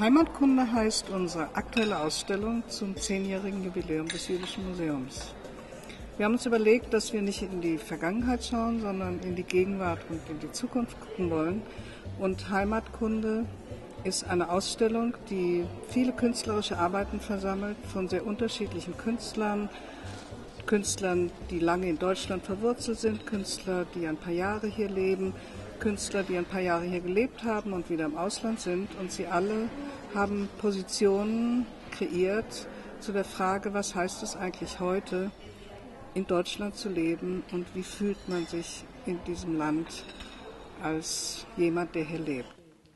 Heimatkunde heißt unsere aktuelle Ausstellung zum 10-jährigen Jubiläum des Jüdischen Museums. Wir haben uns überlegt, dass wir nicht in die Vergangenheit schauen, sondern in die Gegenwart und in die Zukunft gucken wollen. Und Heimatkunde ist eine Ausstellung, die viele künstlerische Arbeiten versammelt von sehr unterschiedlichen Künstlern, die lange in Deutschland verwurzelt sind, Künstler, die ein paar Jahre hier leben, Künstler, die ein paar Jahre hier gelebt haben und wieder im Ausland sind. Und sie alle haben Positionen kreiert zu der Frage, was heißt es eigentlich heute, in Deutschland zu leben und wie fühlt man sich in diesem Land als jemand, der hier lebt.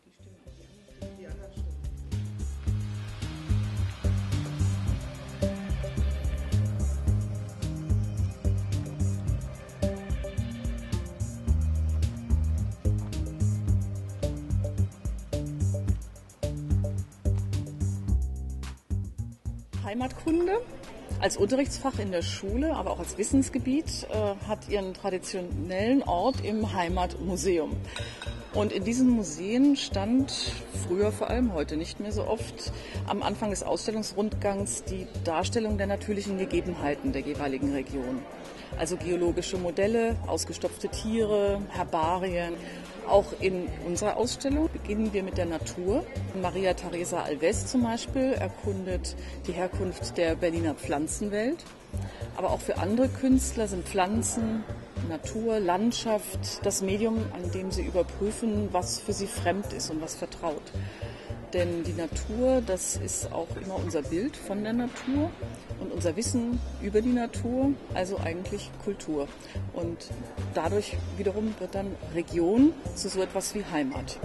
Heimatkunde als Unterrichtsfach in der Schule, aber auch als Wissensgebiet hat ihren traditionellen Ort im Heimatmuseum. Und in diesen Museen stand früher vor allem, heute nicht mehr so oft, am Anfang des Ausstellungsrundgangs die Darstellung der natürlichen Gegebenheiten der jeweiligen Region. Also geologische Modelle, ausgestopfte Tiere, Herbarien. Auch in unserer Ausstellung beginnen wir mit der Natur. Maria Teresa Alves zum Beispiel erkundet die Herkunft der Berliner Pflanzenwelt. Aber auch für andere Künstler sind Pflanzen, Natur, Landschaft das Medium, an dem sie überprüfen, was für sie fremd ist und was vertraut. Denn die Natur, das ist auch immer unser Bild von der Natur und unser Wissen über die Natur, also eigentlich Kultur. Und dadurch wiederum wird dann Region zu so etwas wie Heimat.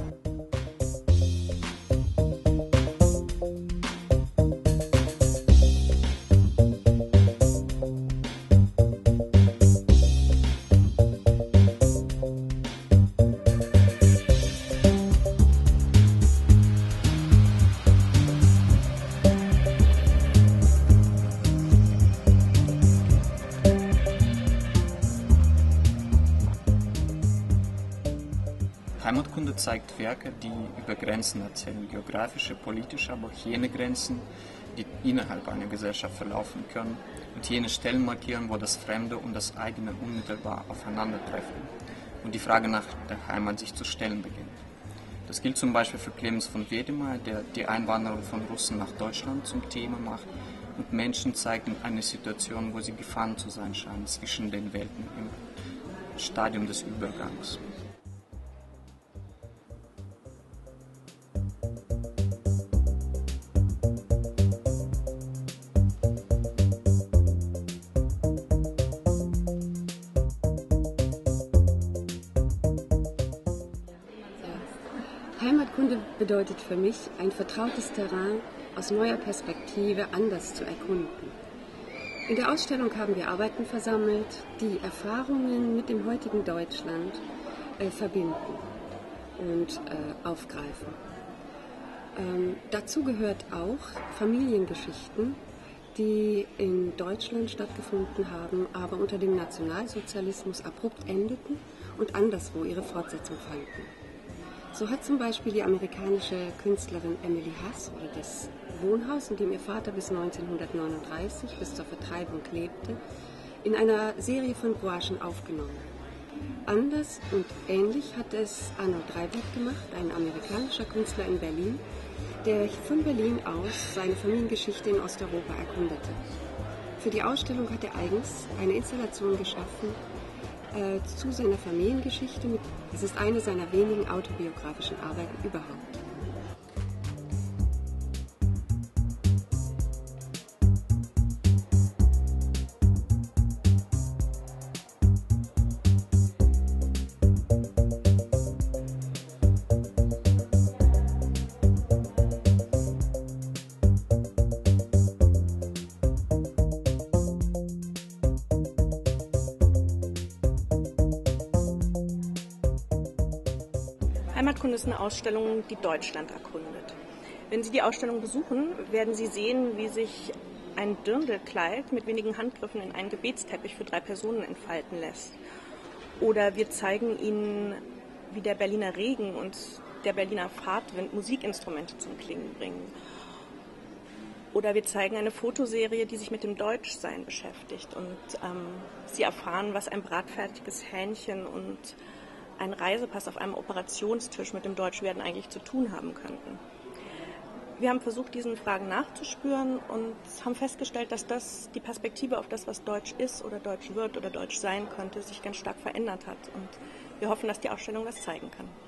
Heimatkunde zeigt Werke, die über Grenzen erzählen, geografische, politische, aber auch jene Grenzen, die innerhalb einer Gesellschaft verlaufen können und jene Stellen markieren, wo das Fremde und das eigene unmittelbar aufeinandertreffen und die Frage nach der Heimat sich zu stellen beginnt. Das gilt zum Beispiel für Clemens von Wedemeyer, der die Einwanderung von Russen nach Deutschland zum Thema macht und Menschen zeigt in einer Situation, wo sie gefangen zu sein scheinen zwischen den Welten im Stadium des Übergangs. Heimatkunde bedeutet für mich, ein vertrautes Terrain aus neuer Perspektive anders zu erkunden. In der Ausstellung haben wir Arbeiten versammelt, die Erfahrungen mit dem heutigen Deutschland verbinden und aufgreifen. Dazu gehört auch Familiengeschichten, die in Deutschland stattgefunden haben, aber unter dem Nationalsozialismus abrupt endeten und anderswo ihre Fortsetzung fanden. So hat zum Beispiel die amerikanische Künstlerin Emily Hass oder das Wohnhaus, in dem ihr Vater bis 1939, bis zur Vertreibung lebte, in einer Serie von Gouachen aufgenommen. Anders und ähnlich hat es Arno Dreibert gemacht, ein amerikanischer Künstler in Berlin, der von Berlin aus seine Familiengeschichte in Osteuropa erkundete. Für die Ausstellung hat er eigens eine Installation geschaffen, zu seiner Familiengeschichte. Es ist eine seiner wenigen autobiografischen Arbeiten überhaupt. Heimatkunde ist eine Ausstellung, die Deutschland erkundet. Wenn Sie die Ausstellung besuchen, werden Sie sehen, wie sich ein Dirndlkleid mit wenigen Handgriffen in einen Gebetsteppich für 3 Personen entfalten lässt. Oder wir zeigen Ihnen, wie der Berliner Regen uns der Berliner Fahrtwind Musikinstrumente zum Klingen bringen. Oder wir zeigen eine Fotoserie, die sich mit dem Deutschsein beschäftigt und Sie erfahren, was ein bratfertiges Hähnchen und ein Reisepass auf einem Operationstisch mit dem Deutschwerden eigentlich zu tun haben könnten. Wir haben versucht, diesen Fragen nachzuspüren und haben festgestellt, dass die Perspektive auf das, was Deutsch ist oder Deutsch wird oder Deutsch sein könnte, sich ganz stark verändert hat. Und wir hoffen, dass die Ausstellung das zeigen kann.